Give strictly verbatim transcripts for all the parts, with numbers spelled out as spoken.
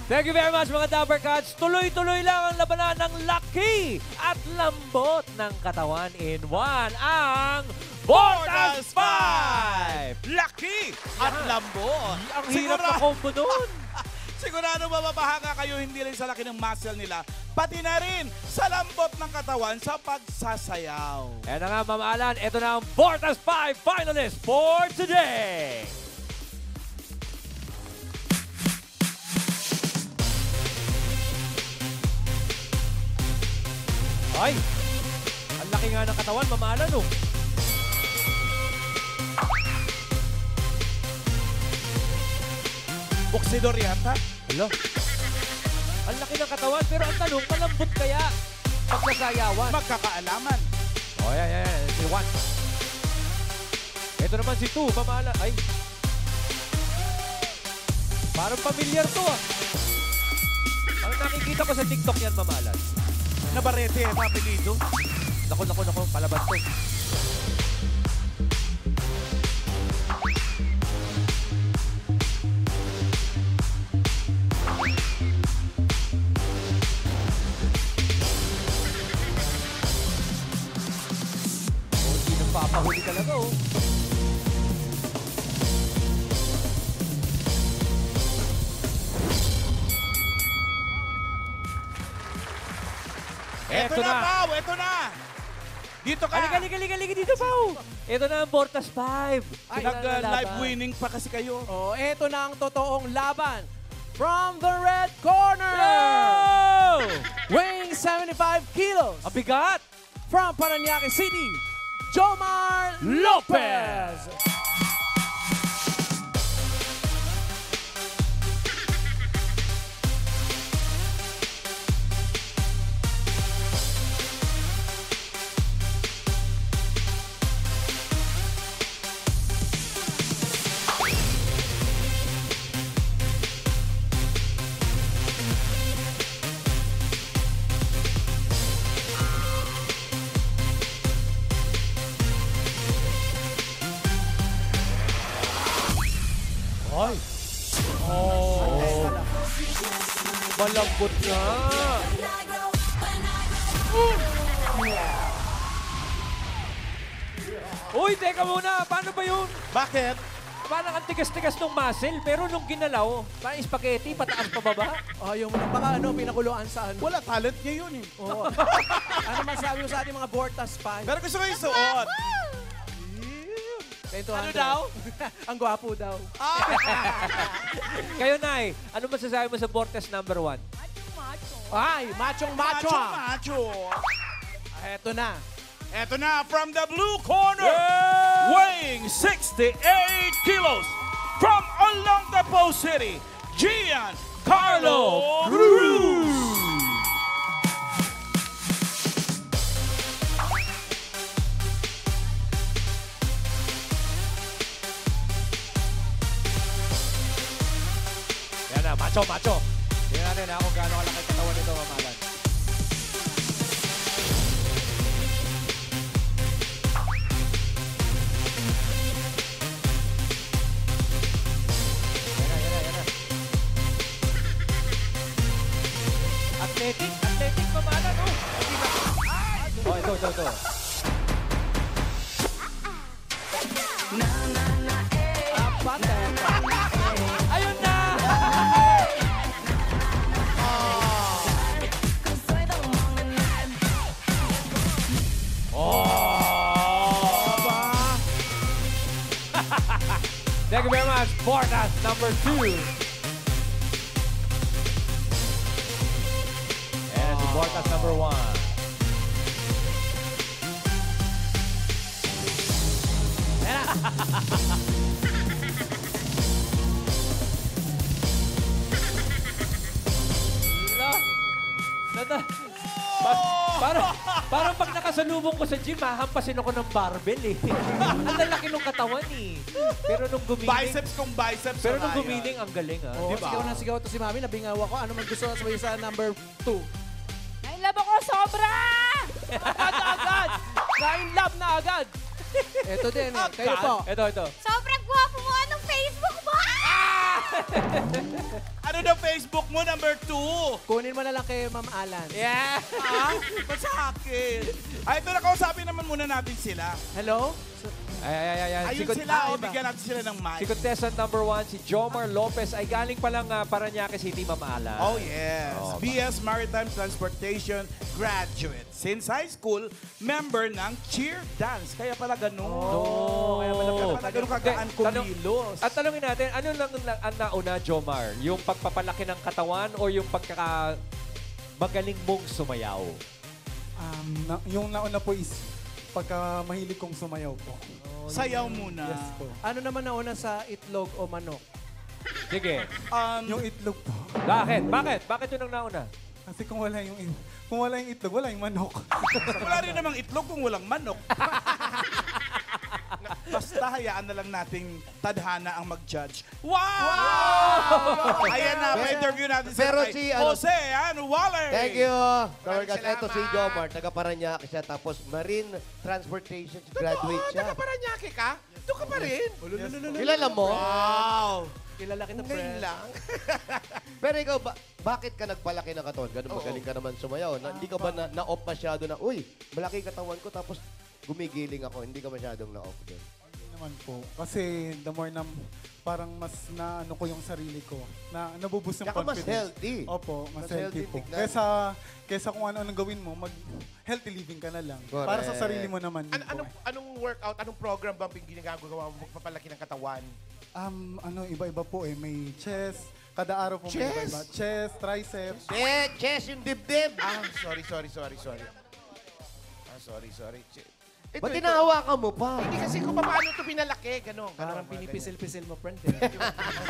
Thank you very much mga Dapper Cats. Tuloy-tuloy lang ang labanan ng laki at lambot ng katawan in one. Ang Bortas five! Laki at lambot. Ang hirap na combo nun. Sigurado mababahanga kayo hindi lang sa laki ng muscle nila, pati na rin sa lambot ng katawan sa pagsasayaw. Ayan na nga, Ma'am Alan. Ito na ang Bortas five finalist for today. Ay! Ang laki nga ng katawan, Ma'am Alan, oh. Boksidor yata. Hello? Ang laki ng katawan, pero ang tanong, malambot kaya pagkasayawan? Magkakaalaman. Oh, yan, yan, yan. Si Juan. Ito naman si Two, Ma'am Alan. Ay! Parang familiar to, ah. Parang nakikita ko sa TikTok yan, Ma'am Alan. Nabarete, eh, apelido. Naku, naku, naku, palabas to. Oh, hindi nang papahuli talaga, oh. Eto, Eto na, na. Pao! Eto na! Dito ka! Halika, halika, halika, halika dito, Pao! Ito na ang Bortas five. Nag-live winning pa kasi kayo. Oh, eto na ang totoong laban. From the red corner, Yo! weighing seventy-five kilos, Ang bigat! from Parañaque City, Jomar Lopez. Ay! Oh! Malambot nga! Uy, teka muna! Paano ba yun? Bakit? Parang ang tigas-tigas ng muscle, pero nung ginalaw, parang spaghetti, pataas pa baba. Oh, yung baka ano, pinakuluan sa ano. Wala, talent niya yun eh. Oh. Ano masabi mo sa ating mga Bortas fans? Pero gusto ko yung suot. Ano daw? Ang gwapo daw. Kayo, Nay, ano masasabi mo sa Bortas number one? Ay, machong macho. Macho, ah. macho. Eto na. Eto na, from the blue corner, Yeah! weighing sixty-eight kilos, from Olongapo City, Gian Carlo Cruz. Yan na, macho, macho. Tingnan natin ha, kung gaano kalaki katawan nito, Ma'am Alan. Yan na, yan na, yan na. Athletic, athletic, Ma'am Alan, oh. Oh, ito, ito, ito. Ayun na! Oh! Thank you very much, Bortas number two. And si Bortas number one. Wala. Nata. Pa parang, parang pag nakasalubong ko sa gym, hahampasin ako ng barbell eh. Ang lalaki nung katawan eh. Pero nung gumiling... Biceps kung biceps. Pero nung Ryan. gumiling, ang galing ah. Oh, Di ba? sigaw na sigaw to si Mami. Nabingaw ako. Ano man gusto sabihin sa number two? Nailab ako sobra! Agad-agad! Kain love na agad! Ito din eh. Kayo po. Ito, ito. Sobrang gwapo mo! Anong Facebook mo? Ano Ano na Facebook mo, number two? Kunin mo na lang kay Ma'am Alan. Yeah! Ha? Ba't sa akin? Ay, ito na, kausapin naman muna natin sila. Hello? Ay, ay, ay, ay. Ayun Sikot- sila, ah, o iba. bigyan natin sila ng mic. Si contestant number one, si Jomar Lopez, ay galing pa lang uh, Paranaque City, Ma'am Alan. Oh, yes. Oh, B S Maritime Transportation graduate. Since high school, member ng cheer dance. Kaya pala ganun. Oh, Kaya pala, kaya pala ganun kagaan Hindi, tanong- kumilos. At tanongin natin, ano lang ang- ang nauna, Jomar? Yung pagpapalaki ng katawan o yung pagkaka magaling mong sumayaw? Um, na, yung nauna po is pagka mahilig kong sumayaw po. Sayaw muna. Yes po. Ano naman nauna sa itlog o manok? Sige. Um, Yung itlog po. Bakit? Bakit? Bakit yun ang nauna? Kasi kung wala yung it- kung wala yung itlog, wala yung manok. wala rin namang itlog kung walang manok. Basta hayaan na lang nating tadhana ang mag-judge. Wow! Ayan na, pa-interview natin sila Pero kay si, ano- Jose Ann Waller. Thank you. Maraming Kawargas, ito si salamat. Jomar, taga Paranaque siya, tapos Marine Transportation, graduate siya. Paranaque ka? Doon ka pa rin? Kilala mo? Wow! Kilala kita, Ngayon friend. lang. Pero ikaw, ba, bakit ka nagpalaki ng katawan? Ganun, Oo. magaling ka naman sumayaw. Na, hindi ka ba na- na-off masyado na, uy, malaki katawan ko, tapos gumigiling ako. Hindi ka masyadong na-off din. Hindi naman po. Kasi the more na parang mas na ano ko yung sarili ko. Na nabuboost yung Tsaka mas confidence. healthy. Opo, mas, Mas healthy, healthy po. tignan. Kesa, kesa kung ano-anong gawin mo, mag healthy living ka na lang. Correct. Para sa sarili mo naman. An yun po. anong, anong workout, anong program bang ginagawa mo magpapalaki ng katawan? Um, ano, iba-iba po eh. May chest. Kada araw po may Chest? iba-iba. Chest, triceps. Eh, chest yung dibdib. Ah, sorry, sorry, sorry, sorry. Ah, sorry, sorry. Ch- Ito, Ba't ito. tinahawakan mo pa? Hindi kasi kung paano ito pinalaki, gano'n. Parang gano'n, pinipisil-pisil mo, friend. Eh. ganyan.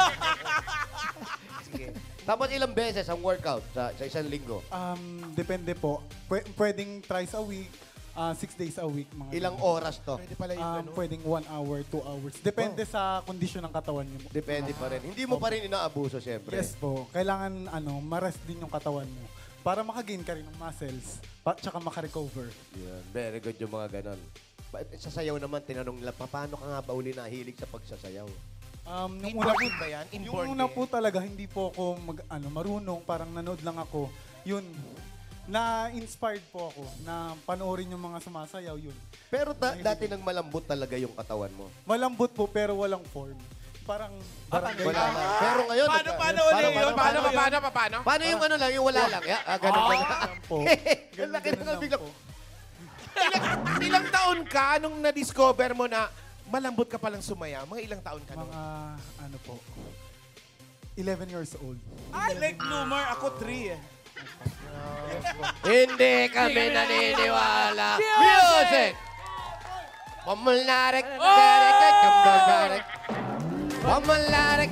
Sige. Tapos ilang beses ang workout sa, sa isang linggo? Um, depende po. Pwe- pwedeng thrice a week, uh, six days a week. Mga Ilang ganun. oras to? Pwede pala yung Um, gano'n. pwedeng one hour, two hours. Depende sa kondisyon ng katawan niyo. Depende pa rin. Hindi mo pa rin inaabuso, siyempre. Yes po. Kailangan ano, ma-rest din yung katawan mo para makagain ka rin ng muscles pa, tsaka makarecover. Yan. Very good yung mga ganon. Ba- Sa sayaw naman, tinanong nila, "Pa- paano ka nga ba uli nahilig sa pagsasayaw? Um, yung una Inborn po, din ba yan? yung Inborn una din? po talaga, hindi po ako mag, ano, marunong. Parang nanood lang ako. Yun. Na-inspired po ako na panoorin yung mga sumasayaw. Yun. Pero ta- dati nang malambot talaga yung katawan mo. Malambot po pero walang form. Parang barangay. Wala na. Pero ngayon, Paano, nagka- paano ulit yun? Paano, Paano, paano, paano, paano? Paano yung ano lang, yung wala lang? Ya, ah, ganun ba? Ganun po. Ang Ganun, laki ganun na lang biglang. po. ilang, ilang taon ka nung na-discover mo na malambot ka palang sumaya? Mga ilang taon ka nun? Mga ano po, eleven years old. Ay, late bloomer. Ako three eh. Hindi kami naniniwala. Music! Pamularik, derek, kambagarek. Pamularik.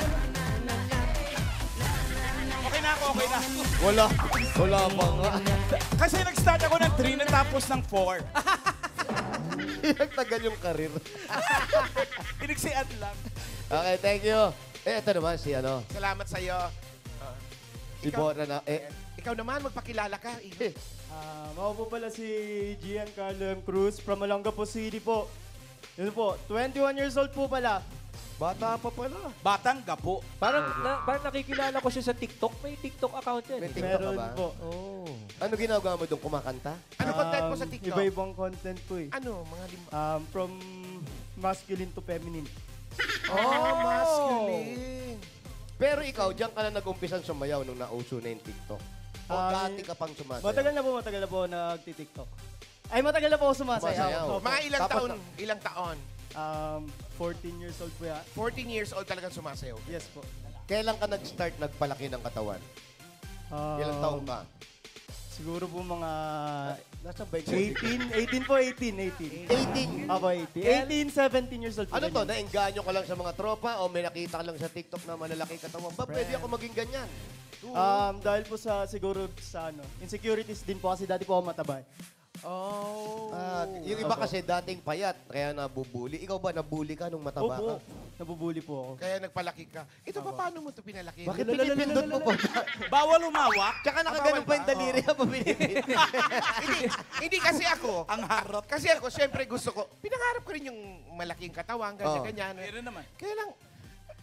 Okay na ako, okay na. Wala. Wala pa nga. Kasi nag-start ako ng three, natapos ng four. Nagtagal yung karir. Iniksian lang. Okay, thank you. Eh, ito naman si ano, Salamat sa'yo. si Ikaw- Bora na, eh, Ikaw naman, magpakilala ka. eh, Ah, ako po pala si Giancarlo M. Cruz from Olongapo City po. Yun po, twenty-one years old po pala. bata pa pala. Batang gapo. Parang, na, parang nakikilala ko siya sa TikTok. May TikTok account yan. May eh. TikTok ka Meron ba? po. Oh. Ano ginagawa mo doon? Kumakanta? Ano content mo Um, sa TikTok? Iba-ibang content po eh. Ano, mga lim- Um, from masculine to feminine. Oh, masculine. Pero ikaw, diyan ka na nag-umpisang sumayaw nung nauso na yung TikTok. O Ah, dati ka pang sumasayaw? Matagal na po, matagal na po nagti-TikTok. Ay, matagal na po ako Sumasayaw. sumasayaw. Opo. Mga ilang Tapos taon? na- Ilang taon? Um, fourteen years old po yan. fourteen years old talagang sumasayaw. Yes po. Kailan ka nag-start nagpalaki ng katawan? Um, Ilang taong ka? Siguro po mga Nasa bike eighteen, eighteen po, eighteen, eighteen. eighteen. Ako, eighteen. eighteen, seventeen years old po. Ano to? ganyan. Naengganyo ka lang sa mga tropa o may nakita ka lang sa TikTok na malalaki katawan? Ba, pwede ako maging ganyan? Um, dahil po sa, siguro sa ano, insecurities din po kasi dati po ako mataba. Oh. Ah, yung iba kasi dating payat, kaya nabubuli. Ikaw ba, nabuli ka nung mataba Opo, ka? nabubuli po ako. Kaya nagpalaki ka. Ito pa, paano mo ito pinalaki? Bakit pinipindot mo pa? Bawal umawak. Tsaka nakaganon pa yung daliri ha, pinipindot. hindi, hindi kasi ako. Ang harot. Kasi ako, syempre gusto ko, pinangarap ko rin yung malaking katawan, Oh. ganyan-ganyan. Meron naman. Kaya lang,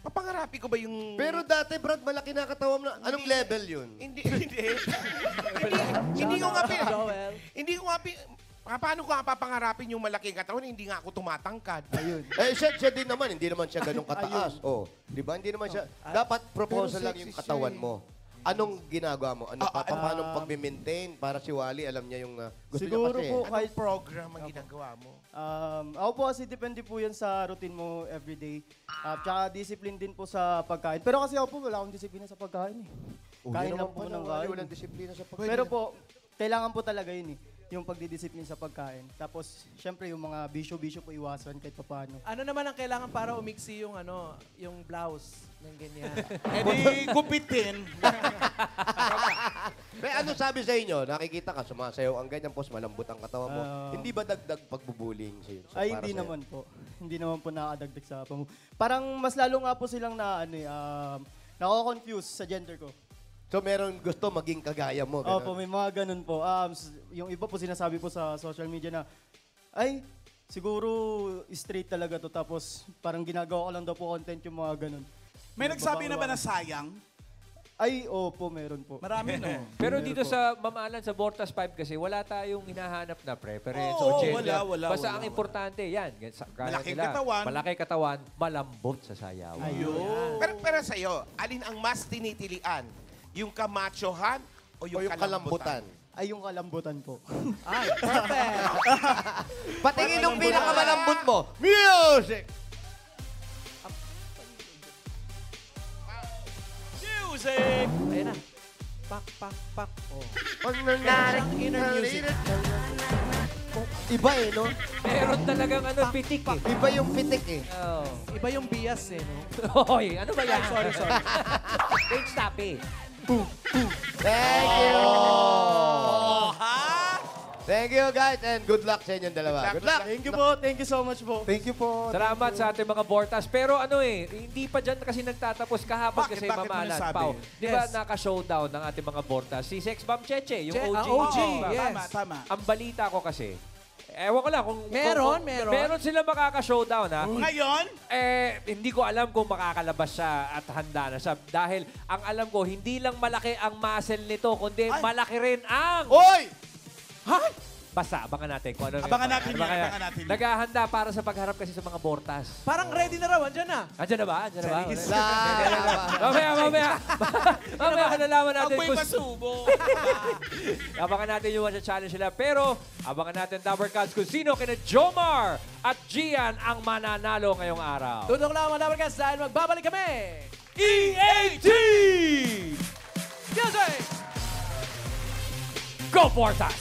Papangarapi ko ba yung... Pero dati, Brad, malaki na katawan mo na. Anong level yun? Hindi, hindi. hindi, hindi ko nga pi... Joel. Hindi ko nga pi... Pa- Paano ko nga papangarapin yung malaking katawan? Hindi nga ako tumatangkad. Ayun. Eh, siya, siya din naman. Hindi naman siya ganun kataas. Oh, di ba? Hindi naman siya... Dapat proposal lang yung katawan mo. Anong ginagawa mo? Ano, pa, pa, paano pag-maintain? Para si Wally, alam niya yung uh, gusto Siguro niya kasi. po, Anong kahit program ang ginagawa mo? Um, ako po kasi depende po yan sa routine mo everyday. At tsaka discipline din po sa pagkain. Pero kasi ako po, wala akong disiplina sa pagkain eh. Oh, Kain yun lang naman po pala, ng Wally, kain. walang disiplina sa pagkain. Pero po, kailangan po talaga yun eh. Yung pagdidisiplina sa pagkain. Tapos, syempre yung mga bisyo-bisyo po iwasan kahit paano. Ano naman ang kailangan para umiksi yung ano, yung blouse ng ganyan? Eh di, gupitin. Pero ano sabi sa inyo? Nakikita ka, sumasayaw ang ganyan, pos malambot ang katawan mo. Ah. Hindi ba dagdag pagbubuling sa'yo? Ay, hindi naman po. Hindi naman po nakadagdag sa pang... Parang mas lalo nga po silang na, ano eh, um, nako-confuse sa gender ko. So meron gusto maging kagaya mo. Ganun. Opo, may mga ganun po. Um, s- yung iba po sinasabi po sa social media na, ay, siguro straight talaga to. Tapos parang ginagawa ko lang daw po content yung mga ganun. May Yung nagsabi na ba na babawaan. sayang? Ay, opo, meron po. Marami, no? Pero Meron dito po. sa Mamalan, sa Bortas five kasi, wala tayong hinahanap na preference Oo, o gender. wala, wala, Basta wala, ang wala. importante, yan. gan- sa- gaya Malaking nila, katawan. Malaki katawan, malambot sa sayaw. Ayun. Pero, pero sa'yo, alin ang mas tinitilian? Yung kamachohan o yung, O yung kalambutan. Ay, yung kalambutan po. Ay, perfect! Patingin yung pinakamalambot mo. Music! Music! Ayun na. Pak, pak, pak. Oh. Inner music. Iba eh, no? Meron talagang ano, pitik eh. Iba yung pitik eh. Oh. Iba yung bias eh, no? Hoy, ano ba yan? Sorry, sorry. Wait, stop eh. Thank you! Oh, ha? Thank you guys and good luck sa inyong dalawa. Good luck! Thank you po. Thank you so much po. Thank you po. Salamat sa ating mga Bortas. Pero ano eh, hindi pa dyan kasi nagtatapos kahapon Bakit? kasi Bakit mo Mamalan. nasabi? Pao, di ba Yes. naka-showdown ng ating mga Bortas? Si Sex Bomb Cheche, yung Che- O G. ah, O G, Diba? yes. Tama, tama. Ang balita ko kasi, ewan ko lang kung... Meron, kung, meron. Meron sila makaka-showdown ha. Ngayon, Eh, hindi ko alam kung makakalabas siya at handa na siya. Dahil ang alam ko, hindi lang malaki ang muscle nito, kundi Ay. malaki rin ang... Oy! Basta, abangan natin kung ano. Abangan natin yan, Abangan abangan natin yan. Naghahanda para sa pagharap kasi sa mga Bortas. Parang ready na raw, andyan na. Andiyan na ba? Andiyan na ba? Sa La! Mamaya, mamaya. Mamaya nalalaman natin ako'y kung... masubo. Abangan natin yung watch challenge nila. Pero, abangan natin Dabber Cats kung sino kina Jomar at Gian ang mananalo ngayong araw. Tutok lang mga Dabarkas dahil magbabalik kami. E A T! Music! Go Bortas!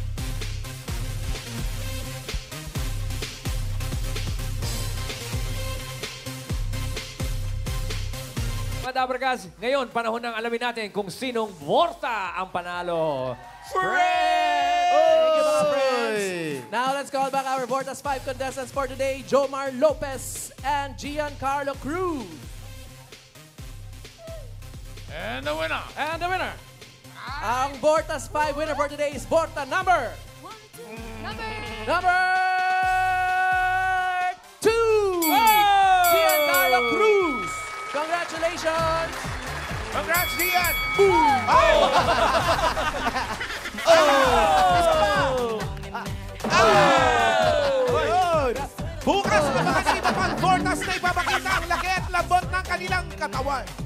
Mga Dabarkas, ngayon panahon ng alamin natin kung sinong Borta ang panalo. Thank you, mga friends. Now, let's call back our Vortas five contestants for today, Jomar Lopez and Giancarlo Cruz. And the winner. And the winner. Ang Vortas five winner for today is Vorta number... Number. Number... Two! Giancarlo Cruz. Congratulations! Congrats, Gian! Bukas, mga iba pang Vortas na ipapakita ang laki at lambot ng kanilang katawan.